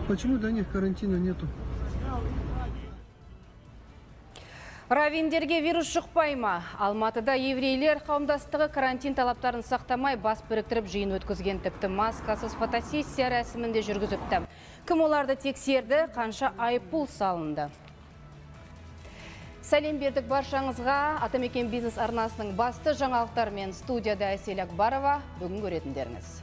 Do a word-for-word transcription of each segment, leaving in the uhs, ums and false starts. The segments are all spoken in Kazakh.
Почему для них карантина нету? Равиндерге вирус жұқпай ма? Алматыда еврейлер қауымдастығы карантин талаптарын сақтамай бас біріктіріп жиын өткізген, тіпті маскасыз фотосессия рәсімінде жүргізіпті. Кім оларды тексерді, қанша айыппұл салынды? Сәлем бердік баршаңызға. Атамекен бизнес арнасының басты жаңалықтарымен студияда Әсел Акбарова. Бүгін көретіндеріңіз.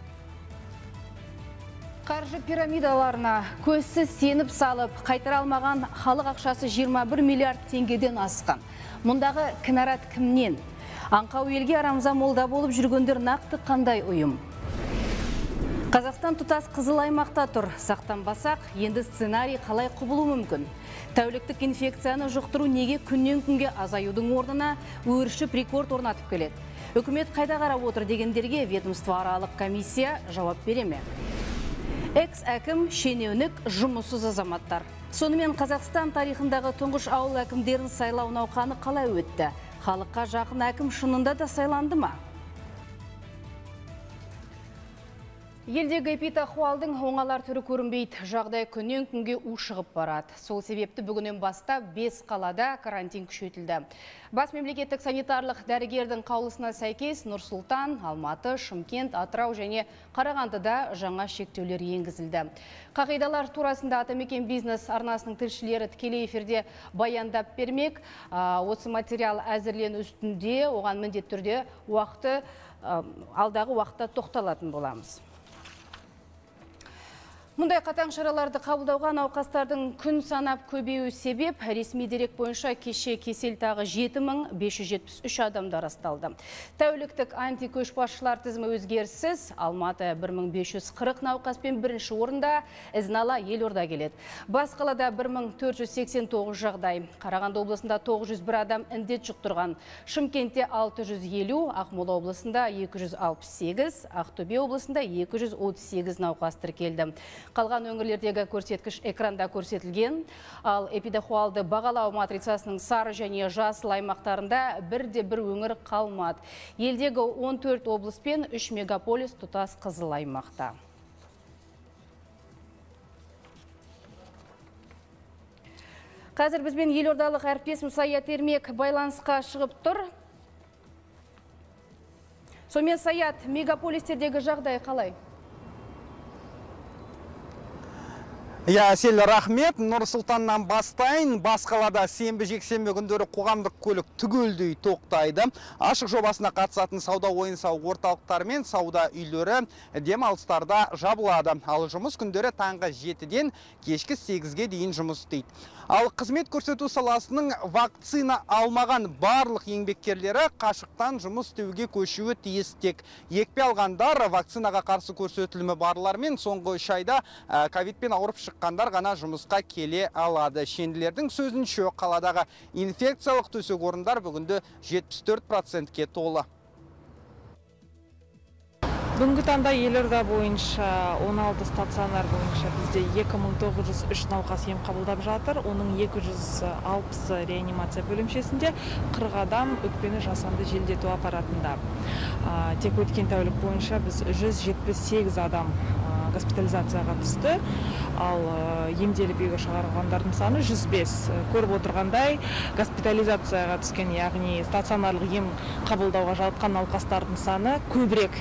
Қаржы пирамидаларына көзсіз сеніп салып, қайтара алмаған халық ақшасы жиырма бір миллиард теңгеден асқан. Мұндағы кінәрат кімнен? Аңқау елге арамза молда болып жүргендер нақты қандай ұйым? Қазақстан тұтас қызыл аймақта тұр. Сақтанбасақ, енді сценарий қалай құбылу мүмкін? Тәуліктік инфекцияны жұқтыру неге күннен күнге азаюдың орнына өршіп рекорд орнатып келеді? Үкімет қайда қарап отыр дегендерге ведомствоаралық комиссия жауап бере ме? Экс-әкім шенеунік жұмыссыз азаматтар. Сонымен Қазақстан тарихындағы тұңғыш ауыл әкімдерін сайлау науқаны қалай өтті? Халыққа жақын әкім шынында да сайланды ма? Елдегі эпидахуалдың оңалар түрі көрінбейді, жағдай күннен күнге ушығып барады. Сол себепті бүгіннен бастап бес қалада карантин күшейтілді. Бас мемлекеттік санитарлық дәрігердің қаулысына сәйкес Нұр-Сұлтан, Алматы, Шымкент, Атырау және Қарағандыда жаңа шектеулер енгізілді. Қағидалар турасында Атамекен бизнес арнасының тілшілері тікелей эфирде баяндап бермек. Осы материал әзірлен үстінде, оған міндетті түрде уақыты, алдағы уақытта тоқталатын боламыз. Мұндай қатаң шараларды қабылдауға науқастардың күн санап көбеюі себеп. Ресми дерек бойынша кеше кесел тағы жеті мың бес жүз жетпіс үш адамда расталды. Тәуліктік антикөшбасшылар тізімі өзгеріссіз. Алматы бір мың бес жүз қырық науқаспен бірінші орында, ізін-ала Елорда келеді. Бас қалада бір мың төрт жүз сексен тоғыз жағдай. Қарағанды облысында тоғыз жүз бір адам індет жұқтырған. Шымкентте алты жүз елу, Ақмола облысында екі жүз алпыс сегіз, Ақтөбе облысында екі жүз отыз сегіз науқас тіркелді. Қалған өңірлердегі көрсеткіш экранда көрсетілген, ал эпидахуалды бағалау матрицасының сары және жасыл аймақтарында бірде бір өңір қалмады. Елдегі он төрт облыс пен үш мегаполис тұтас қызыл аймақта. Қазір бізбен елордалық әріптесім Саят Ермек байланысқа шығып тұр. Сонымен Саят, мегаполистердегі жағдай қалай? Я, Әсел, рахмет. Нұр-Сұлтаннан бастайын. Бас қалада сенбі жексенбі күндері қоғамдық көлік түгелдей тоқтайды. Ашық жобасына қатысатын сауда ойын-сауық орталықтары мен сауда үйлері демалыстарда жабылады. Ал жұмыс күндері таңғы жетіден кешкі сегізге дейін жұмыс істейді. Ал қызмет көрсету саласының вакцина алмаған барлық еңбеккерлері қашықтан жұмыс істеуге көшуі тиіс. Тек екпе алғандар, вакцинаға қарсы көрсетілімі барлар мен соңғы үш айда ковидпен ауырып шыққандар ғана жұмысқа келе алады. Шенділердің сөзінше қаладағы инфекциялық төсек орындар бүгінде жетпіс төрт процентке толы. Бүгінгі таңда елорда бойынша он алты стационар бойынша бізде екі мың тоғыз жүз үш науқас ем қабылдап жатыр. Оның екі жүз алпысы реанимация бөлімшесінде, қырық адам өкпені жасанды желдету аппаратында. Тек өткен тәулік бойынша біз жүз жетпіс сегіз адам госпитализацияға түсті. Ал емделіп үйге шығарылғандардың саны жүз бес. Көріп отырғандай, госпитализацияға түскен, яғни стационарлық ем қабылдауға жатқан науқастардың саны көбірек.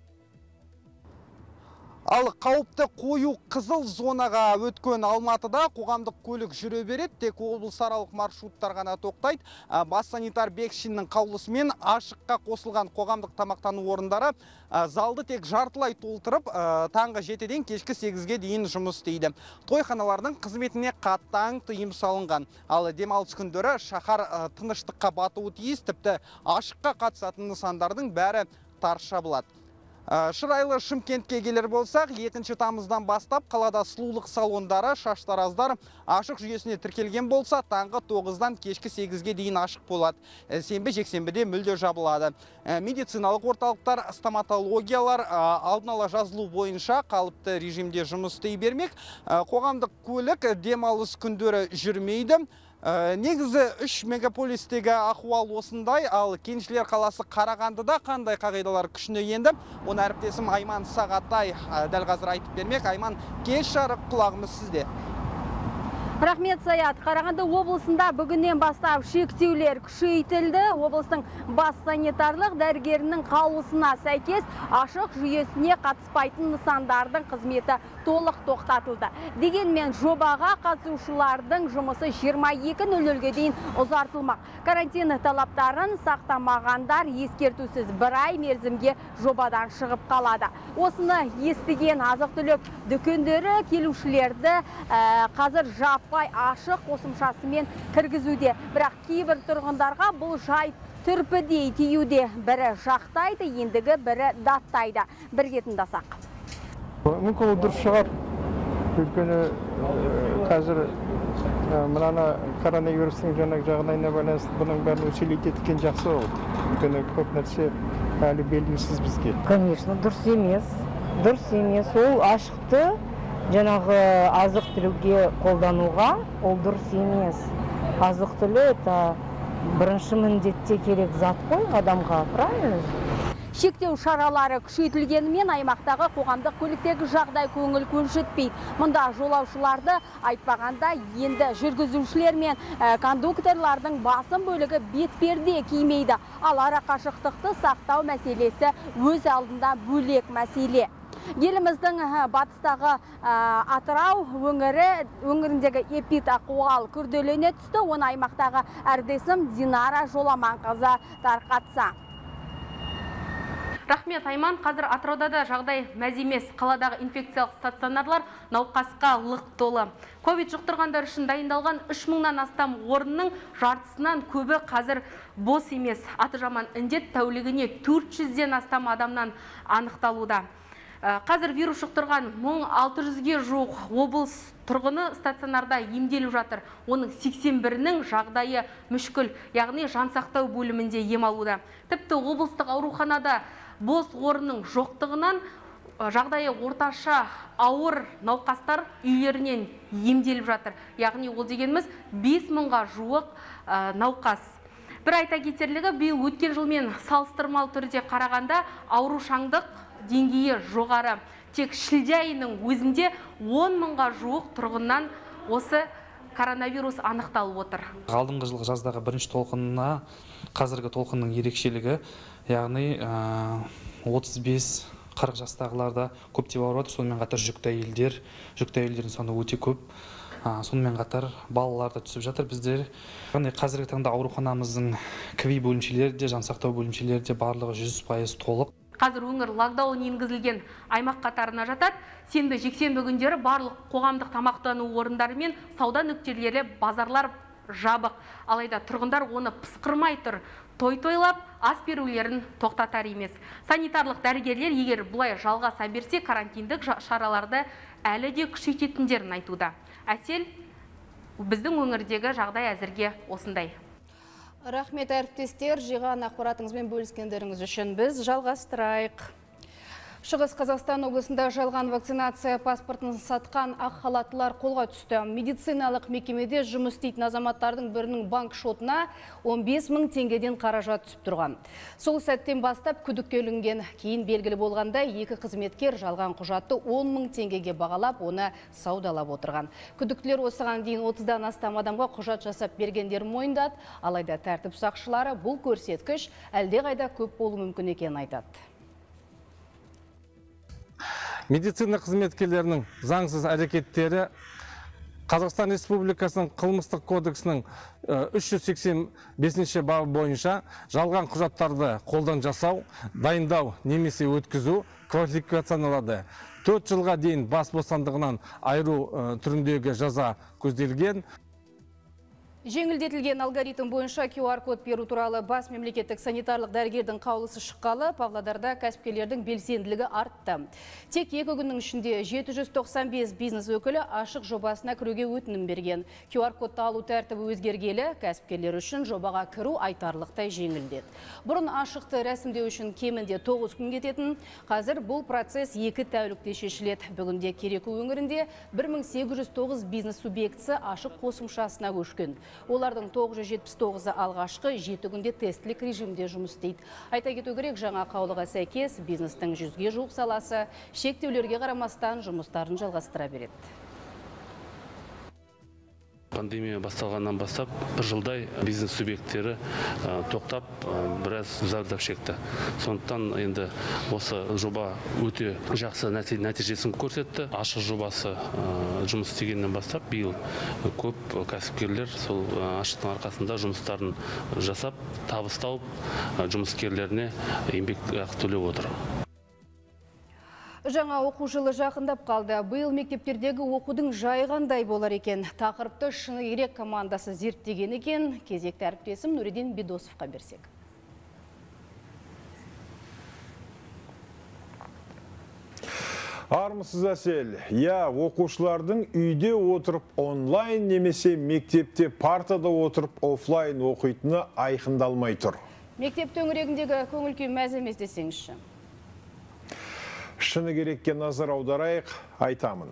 Ал қауіпті қою қызыл зонаға өткен Алматыда қоғамдық көлік жүре береді, тек облысаралық маршруттар ғана тоқтайды. Бас санитар Бекшиннің қаулысымен ашыққа қосылған қоғамдық тамақтану орындары залды тек жартылай толтырып, таңғы жетіден кешкі сегізге дейін жұмыс істейді. Тойханалардың қызметіне қатаң тыйым салынған. Ал демалыс күндері шаһар тыныштыққа батуы тиіс, тіпті ашыққа қатысатын нысандардың бәрі тарс жабылады. Шырайлы Шымкентке келер болсақ, екінші тамыздан бастап қалада сұлулық салондары, шаштараздар ашық жүйесіне тіркелген болса, таңғы тоғыздан кешкі сегізге дейін ашық болады. Сенбі жексенбіде мүлде жабылады. Медициналық орталықтар, стоматологиялар алдын ала жазылу бойынша қалыпты режимде жұмыс істей бермек. Қоғамдық көлік демалыс күндері жүрмейді. Негізі үш мегаполистегі ахуал осындай, ал Кеншілер қаласы Қарағандыда қандай қағидалар күшіне енді? Оны әріптесім Айман Сағатай дәл қазір айтып бермек. Айман, кеш жарық, құлағымыз сізде. Рахмет, Саят. Қарағанды облысында бүгіннен бастап шектеулер күшейтілді. Облыстың бас санитарлық дәрігерінің қаулысына сәйкес ашық жүйесіне қатыспайтын нысандардың қызметі толық тоқтатылды. Дегенмен жобаға қатысушылардың жұмысы жиырма екі нөл нөлге дейін ұзартылмақ. Карантин талаптарын сақтамағандар ескертусіз бір ай мерзімге жобадан шығып қалады. Осыны естіген азық-түлік дүкендері келушілерді ә, қазір жаппай ашық қосымшасымен кіргізуде. Бірақ кейбір тұрғындарға бұл жайт түрпідей тиюде. Бірі жақтайды, ендігі бірі даттайды. Бірге тыңдасақ. Мүмкін ол дұрыс шығар. Өйткені қазір мынаны коронавирустың жаңағы жағдайына байланысты бұның бәрін өселейт еткен жақсы ол. Өйткені көп нәрсе әлі белгісіз бізге. Конечно, дұрыс емес. Дұрыс емес. Ол ашықты жаңағы азық-түлікке қолдануға ол дұрыс емес. Азық-түлік это бірінші міндетте керек зат қой адамға, правильно? Шектеу шаралары күшейтілгенімен аймақтағы қоғамдық көліктегі жағдай көңіл көншітпейді. Мұнда жолаушыларды айтпағанда енді жүргізушілер мен кондукторлардың басым бөлігі бетперде кимейді. Ал ара қашықтықты сақтау мәселесі өз алдында бөлек мәселе. Еліміздің батыстағы Атырау өңірі өңіріндегі эпидахуал күрделене түсті. Оны аймақтағы әріптесім Динара Жоламанқызы тарқатса. Рахмет, Айман. Қазір Атырауда да жағдай мәз емес. Қаладағы инфекциялық стационарлар науқасқа лық толы. Ковид жұқтырғандар үшін дайындалған үш мыңнан астам орынның жартысынан көбі қазір бос емес. Аты жаман індет тәулігіне төрт жүзден астам адамнан анықталуда. Қазір вирус жұқтырған мың алты жүзге жуық облыс тұрғыны стационарда емделіп жатыр. Оның сексен бірінің жағдайы мүшкіл, яғни жансақтау бөлімінде ем алуда. Тіпті облыстық ауруханада бос орынның жоқтығынан жағдайы орташа ауыр науқастар үйлерінен емделіп жатыр. Яғни ол дегеніміз бес мыңға жуық науқас. Бір айта кетерлігі, биыл өткен жылмен салыстырмалы түрде қарағанда аурушаңдық деңгейі жоғары. Тек шілде айының өзінде он мыңға жуық тұрғыннан осы коронавирус анықталып отыр. Алдыңғы жылғы жаздағы бірінші толқынына қазіргі толқынның ерекшелігі, яғни отыз бес қырық жастағыларда көптеп ауырады. Сонымен қатар жүкті әйелдер, жүкті әйелдердің саны өте көп. Сонымен қатар балалар да түсіп жатыр біздер. Қазіргі таңда ауруханамыздың КВИ бөлімшелері де, жансақтау бөлімшелері де барлығы жүз пайыз толық. Қазір өңір локдаун енгізілген аймақ қатарына жатады. Сенбі жексенбі күндері барлық қоғамдық тамақтану орындары мен сауда нүктелері, базарлар жабық. Алайда тұрғындар оны пысқырмай тұр. Той тойлап, ас берулерін тоқтатар емес. Санитарлық дәрігерлер егер бұлай жалғаса берсе, карантиндік шараларды әлі де күшейтетіндерін айтуда. Әсел, біздің өңірдегі жағдай әзірге осындай. Рахмет, әріптестер, жиған ақпаратыңызбен бөліскендеріңіз үшін біз жалғастырайық. Шығыс Қазақстан облысында жалған вакцинация паспортын сатқан ақ халаттылар қолға түсті. Медициналық мекемеде жұмыс істейтін азаматтардың бірінің банк шотына он бес мың теңгеден қаражат түсіп тұрған. Сол сәттен бастап күдікке ілінген. Кейін белгілі болғанда екі қызметкер жалған құжатты он мың теңгеге бағалап, оны саудалап отырған. Күдіктілер осыған дейін отыздан астам адамға құжат жасап бергендер мойындады. Алайда тәртіп сақшылары бұл көрсеткіш әлдеқайда көп болуы мүмкін екенін айтады. Медицина қызметкерлерінің заңсыз әрекеттері Қазақстан Республикасының қылмыстық кодексінің үш жүз сексен бесінші бабы бойынша жалған құжаттарды қолдан жасау, дайындау немесе өткізу квалификацияланады. төрт жылға дейін бас бостандығынан айыру түріндегі жаза көзделген. Жеңілдетілген алгоритм бойынша ку ар код беру туралы бас мемлекеттік санитарлық дәрігердің қаулысы шыққалы, Павлодарда кәсіпкерлердің белсенділігі артты. Тек екі күннің ішінде жеті жүз тоқсан бес бизнес өкілі ашық жобасына кіруге өтінім берген. ку ар кодты алу тәртібі өзгергелі, кәсіпкерлер үшін жобаға кіру айтарлықтай жеңілдет. Бұрын ашықты рәсімдеу үшін кемінде тоғыз күн кететін, қазір бұл процесс екі тәулікте шешіледі. Бүгінде Кереку өңірінде бір мың сегіз жүз тоғыз бизнес субъектісі ашық қосымшасына көшкен. Олардың тоғыз жүз жетпіс тоғызы алғашқы жеті күнде тестлік режимде жұмыс істейді. Айта кету керек, жаңа қаулыға сәйкес бизнестің жүзге жуық саласы шектеулерге қарамастан жұмыстарын жалғастыра береді. Пандемия басталғаннан бастап бір жылдай бизнес субъекттері тоқтап біраз зардап шекті. Сондықтан енді осы жоба өте жақсы нәтижесін көрсетті. Ашық жобасы жұмыс істегеннен бастап биыл көп кәсіпкерлер сол ашықтың арқасында жұмыстарын жасап, табыс тауып, жұмыскерлеріне еңбекақы төлеп отыр. Жаңа оқу жылы жақындап қалды. Биыл мектептердегі оқудың жайы қандай болар екен? Тақырыпты шыны керек командасы зерттеген екен. Кезекті әріптесім Нұриден Бидосовқа берсек. Армысыз әсел. Я, оқушылардың үйде отырып онлайн немесе мектепте партада отырып офлайн оқитыны айқындалмай тұр. Мектеп төңірегіндегі көңіл-күй мәз емес десеңізші. Шыны керекке назар аударайық, айтамын.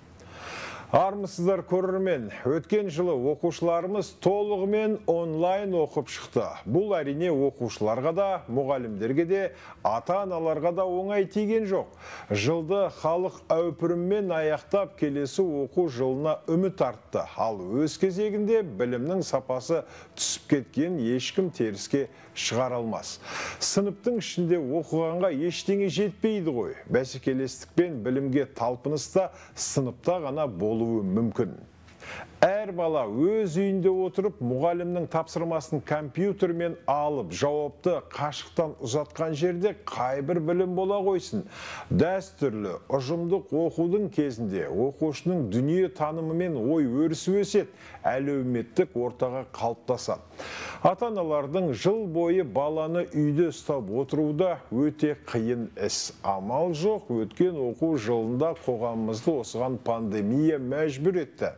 Армысыздар көрермен, өткен жылы оқушыларымыз толығымен онлайн оқып шықты. Бұл әрине оқушыларға да, мұғалімдерге де, ата-аналарға да оңай тиген жоқ. Жылды халық әупіріммен аяқтап келесі оқу жылына үміт артты. Ал өз кезегінде білімнің сапасы түсіп кеткен ешкім теріске шығара алмас. Сыныптың ішінде оқығанға ештеңе жетпейді ғой. Бәсекелестікпен білімге талпыныста сыныпта ғана болуы мүмкін. Әр бала өз үйінде отырып, мұғалімнің тапсырмасын компьютермен алып, жауапты қашықтан ұзатқан жерде қайбір білім бола қойсын. Дәстүрлі, ұжымдық оқудың кезінде оқушының дүние танымы мен ой өрісі өсет, әлеуметтік ортаға қалыптасады. Ата-аналардың жыл бойы баланы үйде ұстап отыруда өте қиын іс. Амал жоқ, өткен оқу жылында қоғамымызды осыған пандемия мәжбүр етті.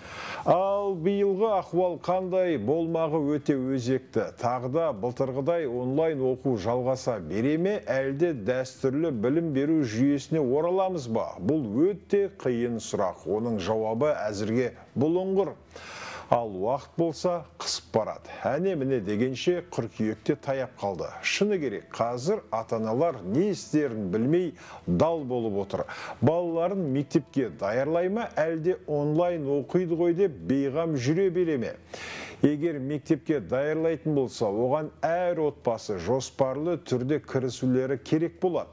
Ал биылғы ахуал қандай болмағы өте өзекті. Тағда былтырғыдай онлайн оқу жалғаса бере ме, әлде дәстүрлі білім беру жүйесіне ораламыз ба? Бұл өте қиын сұрақ. Оның жауабы әзірге бұлыңғыр. Ал уақыт болса қысып барады. Әне міне дегенше қыркүйекте таяп қалды. Шыны керек, қазір ата-аналар не істерін білмей дал болып отыр. Балаларын мектепке даярлай ма, әлде онлайн оқиды ғой деп бейғам жүре бере ме? Егер мектепке даярлайтын болса, оған әр отбасы жоспарлы түрде кірісулері керек болады.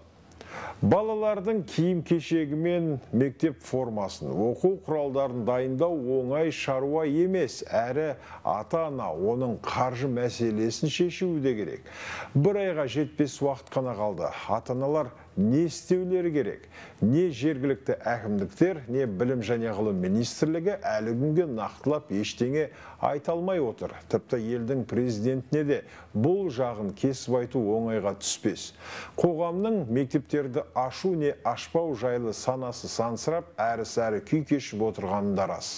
Балалардың киім кешегі мен мектеп формасын, оқу құралдарын дайындау оңай шаруа емес, әрі ата-ана оның қаржы мәселесін шешуі де керек. Бір айға жетпес уақыт қана қалды. Ата-аналар не істеулері керек? Не жергілікті әкімдіктер, не білім және ғылым министрлігі әлі күнге нақтылап ештеңе айта алмай отыр. Тіпті елдің президентіне де бұл жағын кесіп айту оңайға түспес. Қоғамның мектептерді ашу не ашпау жайлы санасы сансырап, әрі-сәрі күй кешіп отырғаны рас.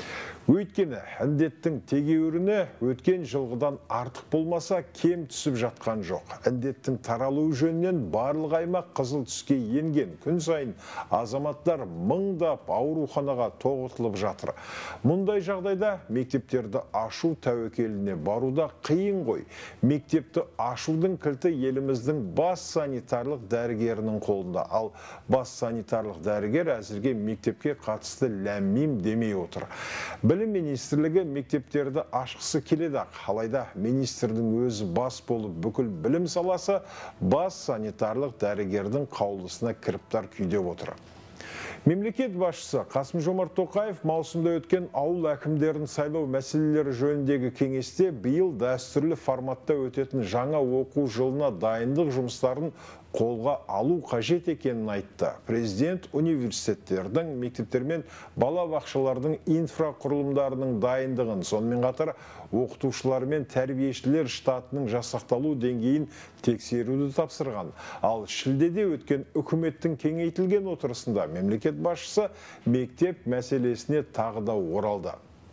Өйткені індеттің тегеуріні өткен жылғыдан артық болмаса кем түсіп жатқан жоқ. Індеттің таралуы жөнінен барлық аймақ қызыл түске енген. Күн сайын азаматтар мыңдап ауруханаға тоғытылып жатыр. Мұндай жағдайда мектептерді ашу тәуекеліне баруда қиын ғой. Мектепті ашудың кілті еліміздің бас санитарлық дәрігерінің қолында. Ал бас санитарлық дәрігер әзірге мектепке қатысты ләм-мим демей отыр. Білім министрлігі мектептерді ашқысы келеді. Алайда министрдің өзі бас болып бүкіл білім саласы бас санитарлық дәрігердің қаулысына кіріптар күйде отыр. Мемлекет басшысы Қасым-Жомарт Тоқаев маусымда өткен ауыл әкімдерін сайлау мәселелері жөніндегі кеңесте биыл дәстүрлі форматта өтетін жаңа оқу жылына дайындық жұмыстарын қолға алу қажет екенін айтты. Президент университеттердің, мектептер мен бала бақшалардың инфрақұрылымдарының дайындығын, сонымен қатар оқытушылар мен тәрбиешілер штатының жасақталу деңгейін тексеруді тапсырған. Ал шілдеде өткен үкіметтің кеңейтілген отырысында мемлекет басшысы мектеп мәселесіне тағы да оралды.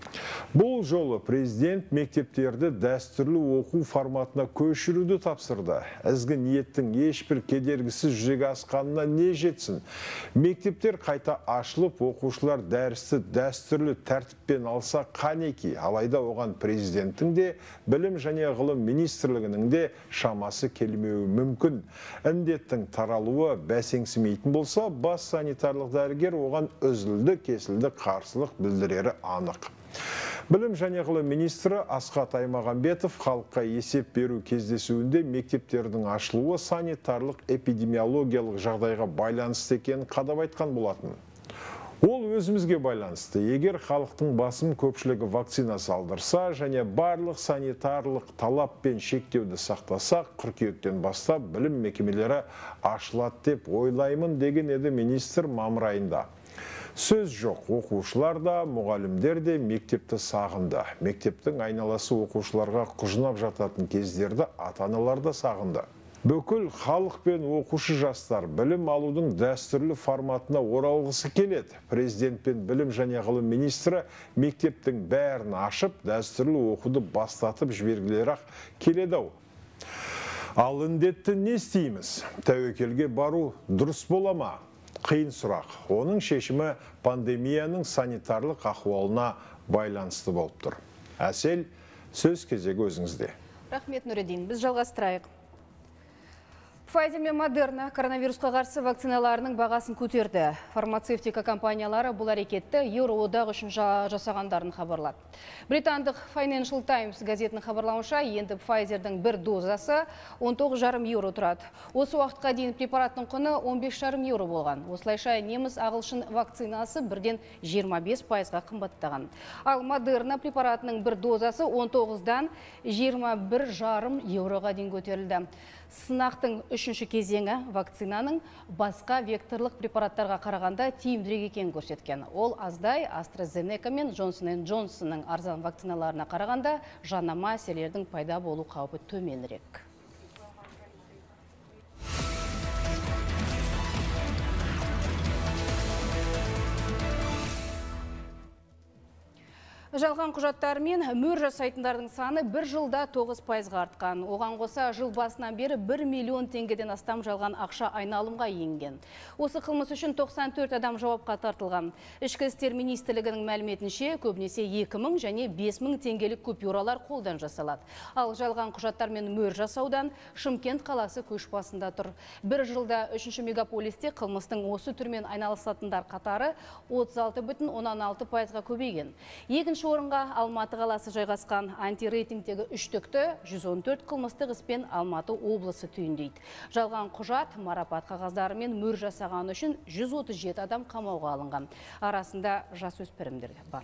Бұл жолы президент мектептерді дәстүрлі оқу форматына көшіруді тапсырды. Ізгі ниеттің ешбір кедергісіз жүзеге асқанына не жетсін? Мектептер қайта ашылып, оқушылар дәрісті дәстүрлі тәртіппен алса қанеки. Алайда оған президенттің де, білім және ғылым министрлігінің де шамасы келмеуі мүмкін. Індеттің таралуы бәсеңсімейтін болса, бас санитарлық дәрігер оған үзілді кесілді қарсылық білдірері анық. Білім және ғылым министрі Асхат Аймағамбетов халыққа есеп беру кездесуінде мектептердің ашылуы санитарлық эпидемиологиялық жағдайға байланысты екенін қадап айтқан болатын. Ол өзімізге байланысты. Егер халықтың басым көпшілігі вакцина салдырса және барлық санитарлық талап пен шектеуді сақтасақ, қыркүйектен бастап білім мекемелері ашылады деп ойлаймын деген еді министр мамыр айында. Сөз жоқ, оқушылар да, мұғалімдер де мектепті сағынды. Мектептің айналасы оқушыларға құжынап жататын кездерді ата-аналар да сағынды. Бүкіл халық пен оқушы жастар білім алудың дәстүрлі форматына оралғысы келеді. Президент пен білім және ғылым министрі мектептің бәрін ашып, дәстүрлі оқуды бастатып жібергілері-ақ келеді-ау. Ал індетті не істейміз? Тәуекелге бару дұрыс бола ма? Қиын сұрақ. Оның шешімі пандемияның санитарлық ахуалына байланысты болып тұр. Әсел, сөз кезегі өзіңізде. Рахмет, Нұредин. Біз жалғастырайық. Pfizer мен Moderna коронавирусқа қарсы вакциналарының бағасын көтерді. Фармацевтика компаниялары бұл әрекетті Еуроодақ үшін жасағандарын хабарлады. Британдық Financial Times газетінің хабарлауынша, енді Pfizerдің бір дозасы он тоғыз жарым еуро тұрады. Осы уақытқа дейін препараттың құны он бес жарым еуро болған. Осылайша неміс ағылшын вакцинасы бірден жиырма бес пайызға қымбаттаған. Ал Moderna препаратының бір дозасы он тоғыздан жиырма бір жарым еуроға дейін көтерілді. Сынақтың үшінші кезеңі вакцинаның басқа векторлық препараттарға қарағанда тиімдірек екенін көрсеткен. Ол аздай AstraZeneca мен Johnson энд Johnsonның арзан вакциналарына қарағанда жанама әсерлердің пайда болу қаупі төменірек. Жалған құжаттар мен мөр жасайтындардың саны бір жылда тоғыз пайызға артқан. Оған қоса жыл басынан бері бір миллион теңгеден астам жалған ақша айналымға енген. Осы қылмыс үшін тоқсан төрт адам жауапқа тартылған. Ішкі істер министрлігінің мәліметінше көбінесе екі мың және бес мың теңгелік купюралар қолдан жасалады. Ал жалған құжаттар мен мөр жасаудан Шымкент қаласы көш басында тұр. Бір жылда үшінші мегаполисте қылмыстың осы түрмен айналысатындар қатары отыз алты бүтін оннан алты пайызға көбейген. Екінші орынға Алматы қаласы жайғасқан. Антирейтингтегі үштікті жүз он төрт қылмыстық іспен Алматы облысы түйіндейді. Жалған құжат, марапат қағаздары мен мөр жасаған үшін жүз отыз жеті адам қамауға алынған. Арасында жасөспірімдер бар.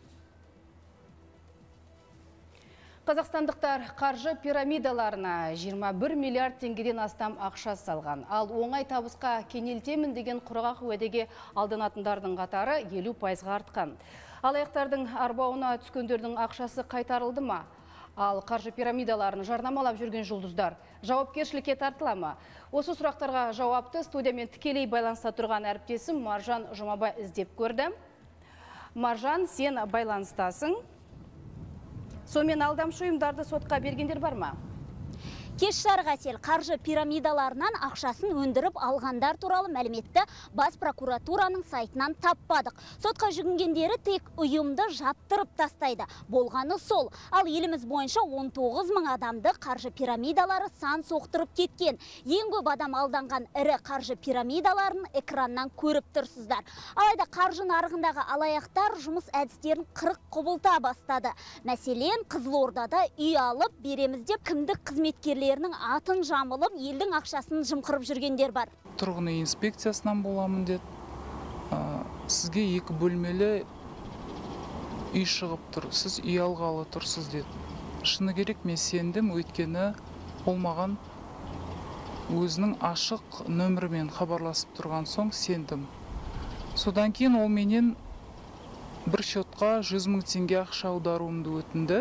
Қазақстандықтар қаржы пирамидаларына жиырма бір миллиард теңгеден астам ақша салған. Ал оңай табысқа кенелтемін деген құрғақ уәдеге алданатындардың қатары елу пайызға артқан. Алаяқтардың арбауына түскендердің ақшасы қайтарылды ма? Ал қаржы пирамидаларын жарнамалап жүрген жұлдыздар жауапкершілікке тартыла ма? Осы сұрақтарға жауапты студиямен тікелей байланыста тұрған әріптесім Маржан Жұмабай іздеп көрді. Маржан, сен байланыстасың. Сонымен алдамшы ұйымдарды сотқа бергендер бар ма? Кеш жарық Әсел, қаржы пирамидаларынан ақшасын өндіріп алғандар туралы мәліметті бас прокуратураның сайтынан таппадық. Сотқа жүгінгендері тек ұйымды жаптырып тастайды. Болғаны сол. Ал еліміз бойынша он тоғыз мың адамды қаржы пирамидалары сан соқтырып кеткен. Ең көп адам алданған ірі қаржы пирамидаларын экраннан көріп тұрсыздар. Алайда қаржы нарығындағы алаяқтар жұмыс әдістерін қырық құбылта бастады. Мәселен, Қызылордада үй алып береміз деп кімдік қызметкерлер атын жамылып, елдің ақшасын жымқырып жүргендер бар. Тұрғын үй инспекциясынан боламын деді. Сізге екі бөлмелі үй шығып тұр, сіз үй алғалы тұрсыз деді. Шыны керек, мен сендім, өйткені ол маған өзінің ашық нөмірімен хабарласып тұрған соң сендім. Содан кейін ол менен бір счетқа жүз мың теңге ақша аударуымды өтінді.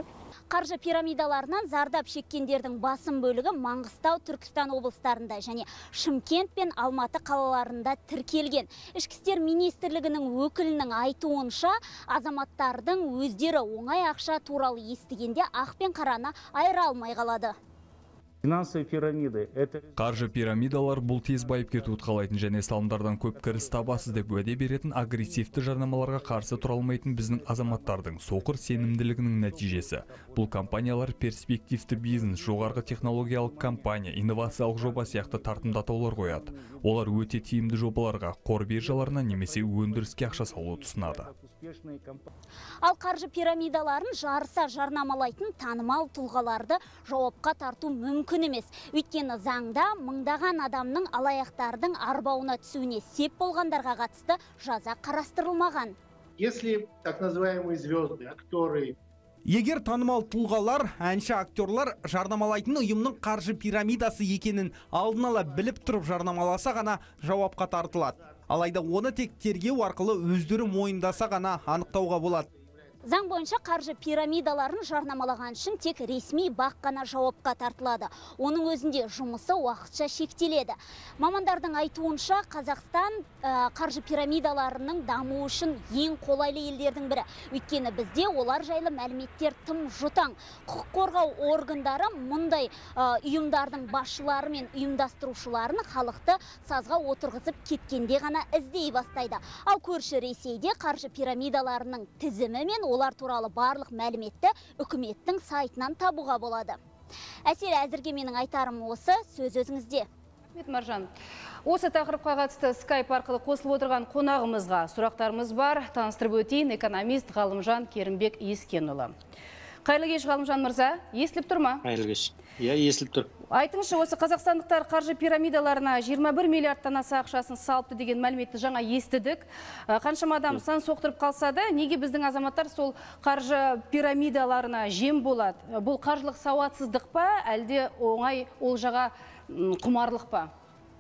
Қаржы пирамидаларынан зардап шеккендердің басым бөлігі Маңғыстау, Түркістан облыстарында және Шымкент пен Алматы қалаларында тіркелген. Ішкі істер министрлігінің өкілінің айтуынша, азаматтардың өздері оңай ақша туралы естігенде ақ пен қараны айыра алмай қалады. Финансовые пирамиды. Қаржы пирамидалар бұл тез байып кетуді қалайтын және салымдардан көп кіріс табасыз деп уәде беретін агрессивті жарнамаларға қарсы тұра алмайтын біздің азаматтардың соқыр сенімділігінің нәтижесі. Бұл компаниялар перспективті бизнес, жоғарғы технологиялық компания, инновациялық жоба сияқты тартымды атаулар қояды. Олар өте тиімді жобаларға, қор биржаларына немесе өндіріске ақша салуды ұсынады. Ал қаржы пирамидаларын жарыса жарнамалайтын танымал тұлғаларды жауапқа тарту мүмкін емес. Өйткені заңда мыңдаған адамның алаяқтардың арбауына түсуіне сеп болғандарға қатысты жаза қарастырылмаған. Если так называемые звезды, актеры, Егер танымал тұлғалар, әнші актерлар жарнамалайтын ұйымның қаржы пирамидасы екенін алдын ала біліп тұрып жарнамаласа ғана жауапқа тартылады. Алайда оны тек тергеу арқылы өздері мойындаса ғана анықтауға болады. Заң бойынша қаржы пирамидаларын жарнамалаған үшін тек ресми бақ қана жауапқа тартылады. Оның өзінде жұмысы уақытша шектеледі. Мамандардың айтуынша, Қазақстан ә, қаржы пирамидаларының дамуы үшін ең қолайлы елдердің бірі. Өйткені бізде олар жайлы мәліметтер тым жұтаң. Құқық қорғау органдары мұндай ә, ұйымдардың басшылары мен ұйымдастырушыларын халықты сазға отырғызып кеткенде ғана іздей бастайды. Ал көрші Ресейде қаржы пирамидаларының тізімі мен олар туралы барлық мәліметті үкіметтің сайтынан табуға болады. Әсел, әзірге менің айтарым осы, сөз өзіңізде. Маржан, осы тақырыпқа қатысты скайп арқылы қосылып отырған қонағымызға сұрақтарымыз бар. Таныстырып өтейін, экономист Ғалымжан Керімбек Ескенұлы. Қайырлы кеш, Ғалымжан мырза, естіліп тұр ма? Қайырлы кеш. Иә, естіліп тұр. Айтыңызшы, осы қазақстандықтар қаржы пирамидаларына жиырма бір миллиардтан аса ақшасын салыпты деген мәліметті жаңа естідік. Қаншама адам сан соқтырып қалса да, неге біздің азаматтар сол қаржы пирамидаларына жем болады? Бұл қаржылық сауатсыздық па, әлде оңай олжаға құмарлық па?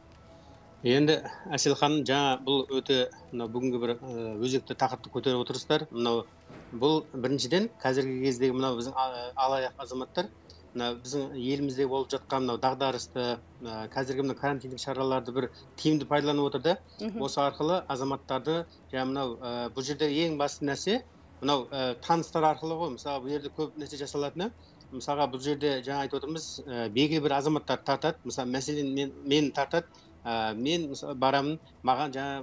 Енді Әсел ханым, жаңа бұл өте бүгінгі бір өзекті тақырыпты көтеріп отырсыздар. Мынау бұл біріншіден қазіргі кездегі мынау біздің алаяқ азаматтар біздің елімізде болып жатқан мынау дағдарысты, қазіргі мынау карантиндік шараларды бір тиімді пайдаланып отыр да. Осы арқылы азаматтарды жаңа мынау бұл жерде ең басты нәрсе мынау таныстар арқылы ғой. Мысалы бұл жерде көп нәрсе жасалатыны. Мысалға бұл жерде жаңа айтып отырмыз, белгілі бір азаматтар тартады. Мысалы мәселен мен мені тартады. Мен барамын, маған жаңа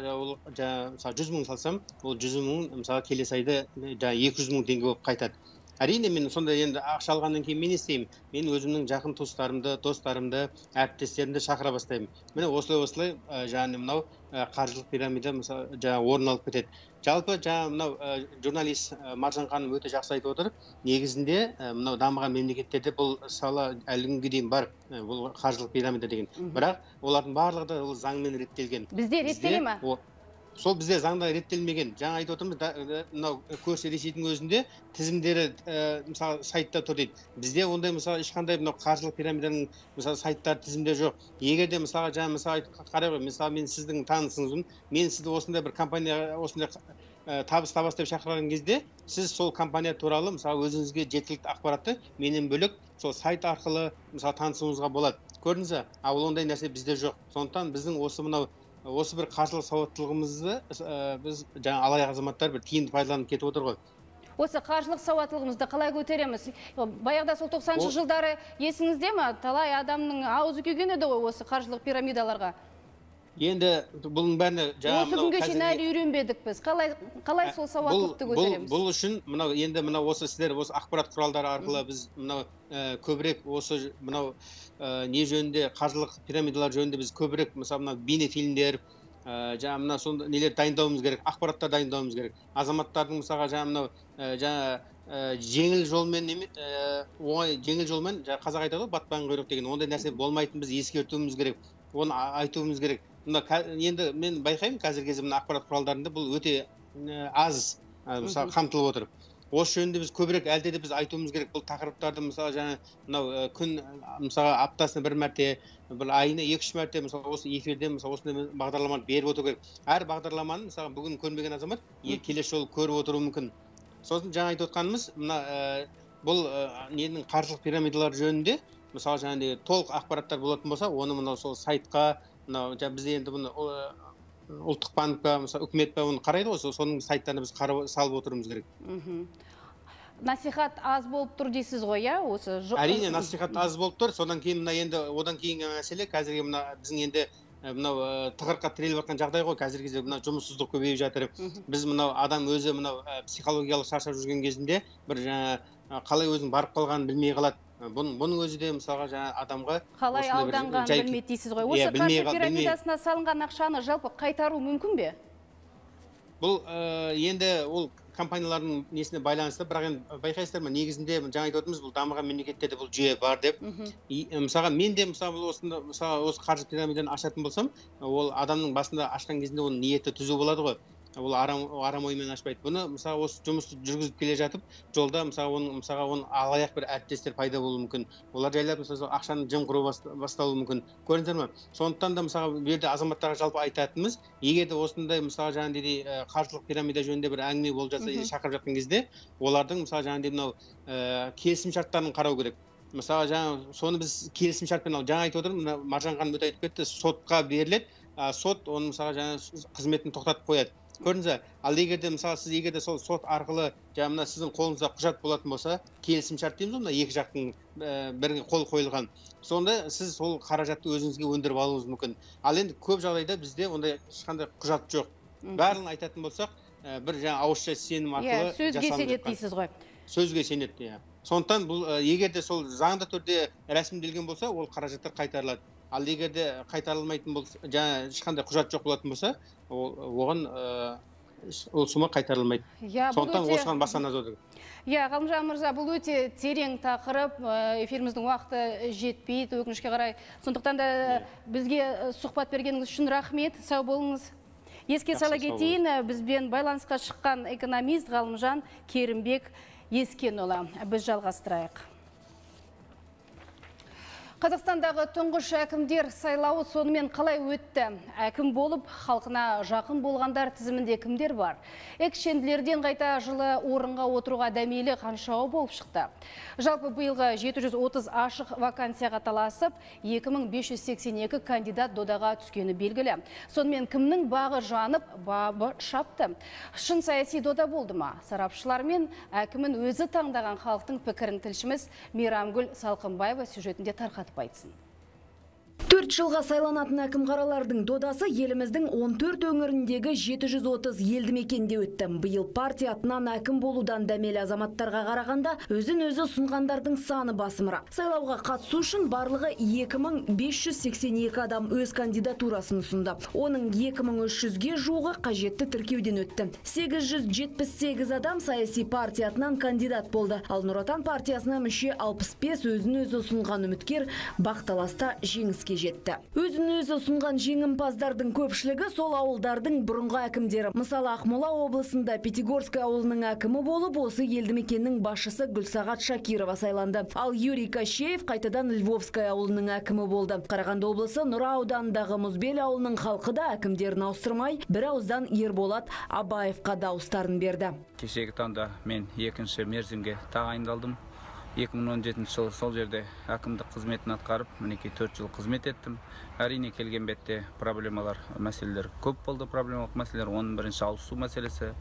мысалға жүз мың салсам, ол жүз мың мысалға келесі айда екі жүз мың теңге болып қайтады. Әрине мен сонда енді ақша алғаннан кейін мен істеймін. Мен өзімнің жақын туыстарымды, достарымды, әріптестерімді шақыра бастаймын. Міне осылай-осылай жаңа мынау қаржылық пирамида мысалы жаңа орын алып кетеді. Жалпы жаңа мынау журналист Маржан ханым өте жақсы айтып отыр. Негізінде мынау дамыған мемлекеттерде бұл сала әлі күнге дейін бар, бұл қаржылық пирамида деген. Бірақ олардың барлығы да ол заңмен реттелген. Бізде реттеле ме? Сол бізде заңда реттелмеген. Жаңа айтып отырмыз, мынау көрші Ресейдің өзінде тізімдері мысалы сайтта тұр дейді. Бізде ондай мысалы ешқандай мынау қаржылық пирамиданың мысалы сайттар тізімде жоқ. Егер де мысалға жаңа мысалы қарай ғой, мысалы мен сіздің танысыңызбын, мен сізді осындай бір компания осындай табыс табыс деп шақырған кезде, сіз сол компания туралы мысалы өзіңізге жеткілікті ақпаратты менен бөлек сол сайт арқылы мысалы танысуыңызға болады. Көрдіңіз бе? Ал ондай нәрсе бізде жоқ. Сондықтан біздің осы мынау осы бір қаржылық сауаттылығымызды біз жаңа алаяқ азаматтар бір тиімді пайдаланып кетіп отыр ғой. Осы қаржылық сауаттылығымызды қалай көтереміз? Баяғыда сол тоқсаныншы жылдары есіңізде ме? Талай адамның аузы күйген еді ғой осы қаржылық пирамидаларға. Енді бұның бәріне жаңа осы күнге шейін әлі үйренбедік біз. Қалай қалай сол сауаттылықты көтереміз? Бұл үшін мынау енді мынау осы сіздер осы ақпарат құралдары арқылы біз мынау көбірек осы мынау не жөнінде қаржылық пирамидалар жөнінде біз көбірек мысалы мынау бейнефильмдер жаңа мына сонда нелер дайындауымыз керек, ақпараттар дайындауымыз керек. Азаматтардың мысалға жаңа мынау жаңа жеңіл жолмен оңай жеңіл жолмен қазақ айтады ғой батпан құйрық деген, ондай нәрсе болмайтын біз ескертуіміз керек, оны айтуымыз керек. Енді мен байқаймын қазіргі кезде мына ақпарат құралдарында бұл өте аз мысалы қамтылып отыр. Осы жөнінде біз көбірек әлде де біз айтуымыз керек. Бұл тақырыптарды мысалы жаңа мынау күн мысалы аптасына бір мәрте, бір айына екі үш мәрте мысалы осы эфирде мысалы осындай бағдарламаны беріп отыру керек. Әр бағдарламаны мысалы бүгін көрмеген азамат келесі жолы көріп отыруы мүмкін. Сосын жаңа айтып отқанымыз мына бұл ненің қаржылық пирамидалар жөнінде мысалы жаңағыдай толық ақпараттар болатын болса, оны мынау сол сайтқа, мынау бізде енді бұны ұлттық банк па, мысалы үкімет па оны қарайды ғой, соның сайттарына біз қарап салып отыруымыз керек. Насихат аз болып тұр дейсіз ғой, иә? Осы әрине насихат аз болып тұр. Содан кейін мына енді одан кейінгі мәселе қазіргі мына біздің енді мынау тығырыққа тіреліп жатқан жағдай ғой. Қазіргі кезде мынау жұмыссыздық көбейіп жатыр. Біз мынау адам өзі мынау психологиялық шаршап жүрген кезінде бір жаңа қалай өзін барып қалғанын білмей қалады. Бұның өзі де мысалға жаңа адамға қалай алданғанын білмейді дейсіз ғой. Осы қаржы пирамидасына салынған ақшаны жалпы қайтару мүмкін бе? Бұл енді ол компаниялардың несіне байланысты, бірақ енді байқайсыздар ма, негізінде жаңа айтып отырмыз, бұл дамыған мемлекеттерде бұл жүйе бар деп. Мысалға мен де мысалы осында мысалы осы қаржы пирамиданы ашатын болсам, ол адамның басында ашқан кезінде оның ниеті түзу болады ғой. Ол арам оймен ашпайды. Бұны мысалы осы жұмысты жүргізіп келе жатып, жолда мысалы оның мысалға оның алаяқ бір әріптестер пайда болуы мүмкін. Олар жайлап мысалы ақшаны жымқыру басталуы мүмкін. Көрдіңіздер ме? Сондықтан да мысалы бұл жерде азаматтарға жалпы айтатынымыз, егер де осындай мысалы жаңағыдай қаржылық пирамида жөнінде бір әңгіме болып жатса, шақырып жатқан кезде, олардың мысалы жаңағыдай мынау келісім шарттарын қарау керек. Мысалы жаңа соны біз келісім шартпен ал жаңа айтып отырмын, Маржан ханым өте айтып кетті, сотқа беріледі, сот оны мысалы жаңа қызметін тоқтатып қояды. Көрдіңіз, ал егер де мысалы сіз егер де сол сот арқылы жаңа сіздің қолыңызда құжат болатын болса, келісім шарт дейміз ғой, екі жақтың бірге қол қойылған. Сонда сіз сол қаражатты өзіңізге өндіріп алуыңыз мүмкін. Ал енді көп жағдайда бізде ондай ешқандай құжат жоқ. Барлығын айтатын болсақ, бір жаңа ауызша сенім арқылы сөзге сенеді дейсіз ғой. Сөзге сенеді, иә. Сондықтан бұл егер де сол заңды түрде рәсімделген болса, ол қаражаттар қайтарылады. Ал егер де қайтарылмайтын болса, жаңа ешқандай құжат жоқ болатын болса, оған ол сума қайтарылмайды. Сондықтан осыған баса назар аудару керек. Иә, Ғалымжан мырза, бұл өте терең тақырып, эфиріміздің уақыты жетпейді, өкінішке қарай. Сондықтан да бізге сұхбат бергеніңіз үшін рахмет, сау болыңыз. Еске сала кетейін, бізбен байланысқа шыққан экономист Ғалымжан Керімбек Ескенұлы. Біз жалғастырайық. Қазақстандағы тұңғыш әкімдер сайлауы сонымен қалай өтті? Әкім болып, халқына жақын болғандар тізімінде кімдер бар? Экс-шенділерден қайта жылы орынға отыруға дәмелі қаншауы болып шықты. Жалпы биылғы жеті жүз отыз ашық вакансияға таласып, екі мың бес жүз сексен екі кандидат додаға түскені белгілі. Сонымен кімнің бағы жанып, бабы шапты? Шын саяси дода болды ма? Сарапшылар мен әкімін өзі таңдаған халықтың пікірін тілшіміз Мейрамгүл Салқынбаева сюжетінде тарқатып айтсын. Төрт жылға сайланатын әкім қаралардың додасы еліміздің он төрт өңіріндегі жеті жүз отыз елді мекенде өтті. Биыл партия атынан әкім болудан дәмелі азаматтарға қарағанда өзін өзі ұсынғандардың саны басымырақ. Сайлауға қатысу үшін барлығы екі мың бес жүз сексен екі адам өз кандидатурасын ұсынды. Оның екі мың үш жүзге жуығы қажетті тіркеуден өтті. сегіз жүз жетпіс сегіз адам саяси партия атынан кандидат болды. Ал Нұр Отан партиясына мүше алпыс бес өзін өзі ұсынған үміткер бақталаста жеңіске жетті. Өзін өзі ұсынған жеңімпаздардың көпшілігі сол ауылдардың бұрынғы әкімдері. Мысалы, Ақмола облысында Пятигорск ауылының әкімі болып, осы елді мекеннің басшысы Гүлсағат Шакирова сайланды. Ал Юрий Кощеев қайтадан Львовская ауылының әкімі болды. Қарағанды облысы Нұра ауданындағы Мұзбел ауылының халқы да әкімдерін ауыстырмай, бір ауыздан Ерболат Абаевқа дауыстарын берді. Кешегі таңда мен екінші мерзімге тағайындалдым. екі мың он жетінші жылы сол жерде әкімдік қызметін атқарып, мінекей төрт жыл қызмет еттім. Әрине келген бетте проблемалар, мәселелер көп болды, проблемалық мәселелер. Оның бірінші ауызсу мәселесі,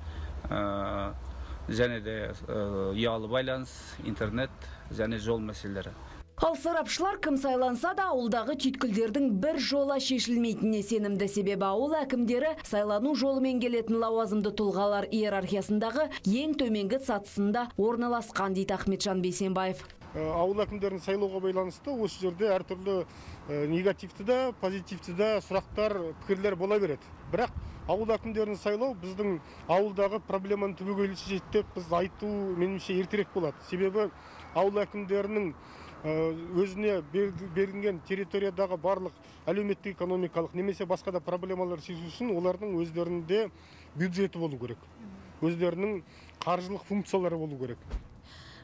және де ұялы байланыс, интернет және жол мәселелері. Ал сарапшылар кім сайланса да ауылдағы түйткілдердің бір жола шешілмейтініне сенімді. Себебі ауыл әкімдері сайлану жолымен келетін лауазымды тұлғалар иерархиясындағы ең төменгі сатысында орналасқан дейді Ахметжан Бейсенбаев. Ауыл әкімдерін сайлауға байланысты осы жерде әртүрлі негативті да, позитивті да сұрақтар, пікірлер бола береді. Бірақ ауыл әкімдерін сайлау біздің ауылдағы проблеманы түбегейлі шешеді деп біз айту меніңше ертерек болады. Себебі ауыл әкімдерінің өзіне берілген территориядағы барлық әлеуметтік экономикалық немесе басқа да проблемалар шешу үшін олардың өздерінде бюджеті болу керек. Өздерінің қаржылық функциялары болу керек.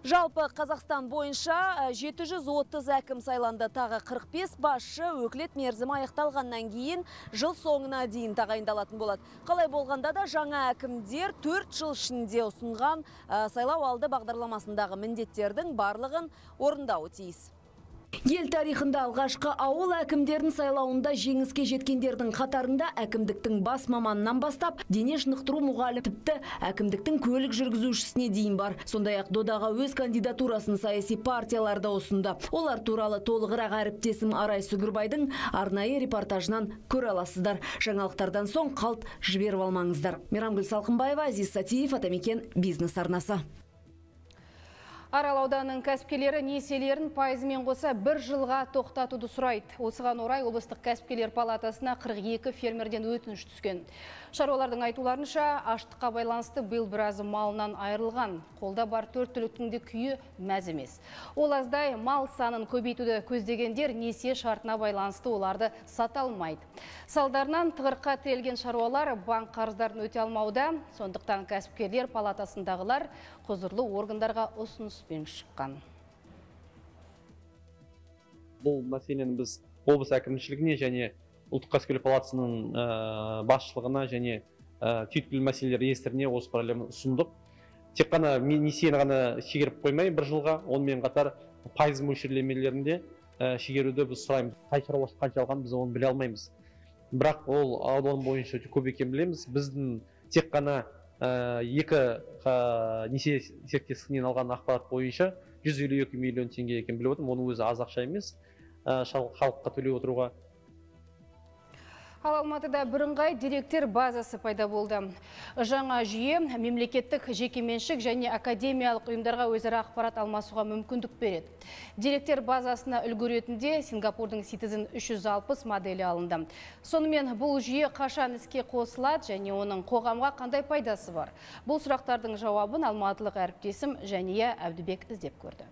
Жалпы Қазақстан бойынша жеті жүз отыз әкім сайланды, тағы қырық бес басшы өкілет мерзімі аяқталғаннан кейін жыл соңына дейін тағайындалатын болады. Қалай болғанда да жаңа әкімдер төрт жыл ішінде ұсынған сайлау алды бағдарламасындағы міндеттердің барлығын орындауы тиіс. Ел тарихында алғашқы ауыл әкімдерін сайлауында жеңіске жеткендердің қатарында әкімдіктің бас маманынан бастап дене шынықтыру мұғалімі, тіпті әкімдіктің көлік жүргізушісіне дейін бар. Сондай-ақ додаға өз кандидатурасын саяси партияларда ұсынды. Олар туралы толығырақ әріптесім Арай Сүгірбайдың арнайы репортажынан көре аласыздар. Жаңалықтардан соң қалт жіберіп алмаңыздар. Мейрамгүл Салқынбаева, Азиз Сатиев, Атамекен бизнес арнасы. Арал ауданының кәсіпкерлері несиелерін пайызымен қоса бір жылға тоқтатуды сұрайды. Осыған орай облыстық кәсіпкерлер палатасына қырық екі фермерден өтініш түскен. Шаруалардың айтуларынша, аштыққа байланысты биыл біразы малынан айырылған. Қолда бар төрт түліктің де күйі мәз емес. Ол аздай мал санын көбейтуді көздегендер несие шартына байланысты оларды сата алмайды. Салдарынан тығырыққа тірелген шаруалар банк қарыздарын өте алмауда. Сондықтан кәсіпкерлер палатасындағылар құзырлы органдарға ұсыныспен шыққан. Бұл мәселені біз облыс әкімшілігіне және ұлттық кәсіпкерлер палатасының басшылығына және түйткілді мәселелер реестріне осы проблеманы ұсындық. Тек қана несиені ғана шегеріп қоймай бір жылға, онымен қатар пайыз мөлшерлемелерінде шегеруді біз сұраймыз. Қай шаруашылық қанша алған біз оны біле алмаймыз. Бірақ ол аудан бойынша көп екенін білеміз. Біздің тек қана екі несие серіктестігінен алған ақпарат бойынша жүз елу екі миллион теңге екенін біліп отырмын. Оның өзі аз ақша емес халыққа төлеп отыруға. Ал Алматыда бірыңғай деректер базасы пайда болды. Жаңа жүйе мемлекеттік жекеменшік және академиялық ұйымдарға өзара ақпарат алмасуға мүмкіндік береді. Деректер базасына үлгі ретінде Сингапурдың Citizen үш жүз алпыс моделі алынды. Сонымен бұл жүйе қашан іске қосылады және оның қоғамға қандай пайдасы бар? Бұл сұрақтардың жауабын алматылық әріптесім Жәния Әбдібек іздеп көрді.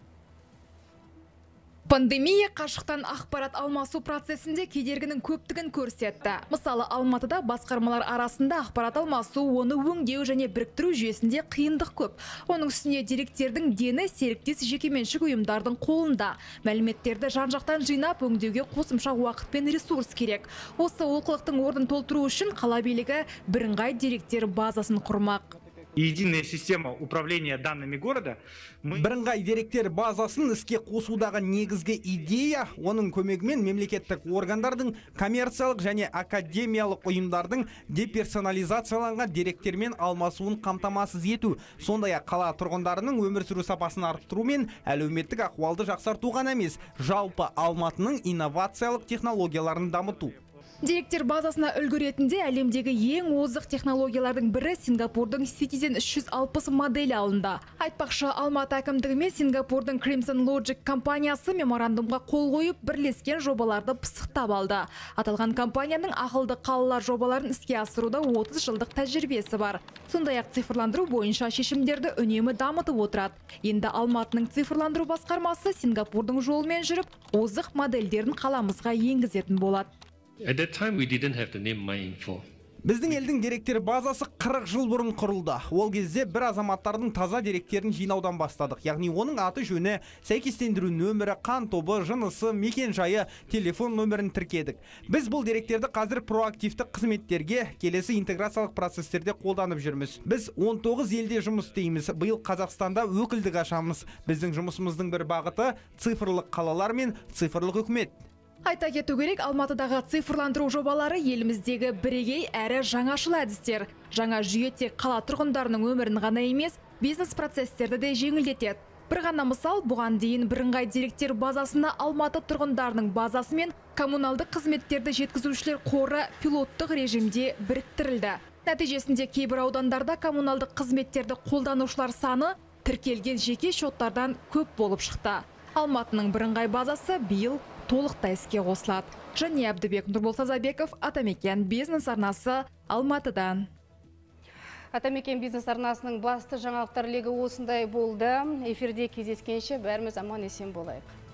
Пандемия қашықтан ақпарат алмасу процесінде кедергінің көптігін көрсетті. Мысалы, Алматыда басқармалар арасында ақпарат алмасу, оны өңдеу және біріктіру жүйесінде қиындық көп. Оның үстіне деректердің дені серіктес жекеменшік ұйымдардың қолында. Мәліметтерді жан-жақтан жинап, өңдеуге қосымша уақыт пен ресурс керек. Осы олқылықтың орнын толтыру үшін қала билігі бірыңғай деректер базасын құрмақ. Единая система управления данными города. Бірыңғай деректер базасын іске қосудағы негізгі идея, оның көмегімен мемлекеттік органдардың, коммерциялық және академиялық ұйымдардың деперсонализацияланған деректермен алмасуын қамтамасыз ету. Сондай-ақ қала тұрғындарының өмір сүру сапасын арттыру мен әлеуметтік ахуалды жақсарту ғана емес, жалпы Алматының инновациялық технологияларын дамыту. Деректер базасына үлгі ретінде әлемдегі ең озық технологиялардың бірі Сингапурдың Citizen үш жүз алпыс моделі алынды. Айтпақшы, Алматы әкімдігі мен Сингапурдың Crimson Logic компаниясы меморандумға қол қойып, бірлескен жобаларды пысықтап алды. Аталған компанияның ақылды қалалар жобаларын іске асыруда отыз жылдық тәжірибесі бар. Сондай-ақ цифрландыру бойынша шешімдерді үнемі дамытып отырады. Енді Алматының цифрландыру басқармасы Сингапурдың жолымен жүріп, озық модельдерін қаламызға енгізетін болады. At that time, we didn't have the name MyInfo. Біздің елдің деректер базасы қырық жыл бұрын құрылды. Ол кезде бір азаматтардың таза деректерін жинаудан бастадық. Яғни оның аты жөні, сәйкестендіру нөмірі, қан тобы, жынысы, мекен жайы, телефон нөмірін тіркедік. Біз бұл деректерді қазір проактивті қызметтерге, келесі интеграциялық процестерде қолданып жүрміз. Біз он тоғыз елде жұмыс істейміз. Биыл Қазақстанда өкілдік ашамыз. Біздің жұмысымыздың бір бағыты цифрлық қалалар мен цифрлық үкімет. Айта кету керек, Алматыдағы цифрландыру жобалары еліміздегі бірегей әрі жаңашыл әдістер. Жаңа жүйе тек қала тұрғындарының өмірін ғана емес, бизнес процестерді де жеңілдетеді. Бір ғана мысал, бұған дейін бірыңғай деректер базасына Алматы тұрғындарының базасы мен коммуналдық қызметтерді жеткізушілер қоры пилоттық режимде біріктірілді. Нәтижесінде кейбір аудандарда коммуналдық қызметтерді қолданушылар саны тіркелген жеке шоттардан көп болып шықты. Алматының бірыңғай базасы биыл толықтай іске қосылады. Және Әбдібек Нұрбол Сазабеков, Атамекен бизнес арнасы, Алматыдан. Атамекен бизнес арнасының басты жаңалықтар легі осындай болды. Эфирде кездескенше бәріміз аман есен болайық.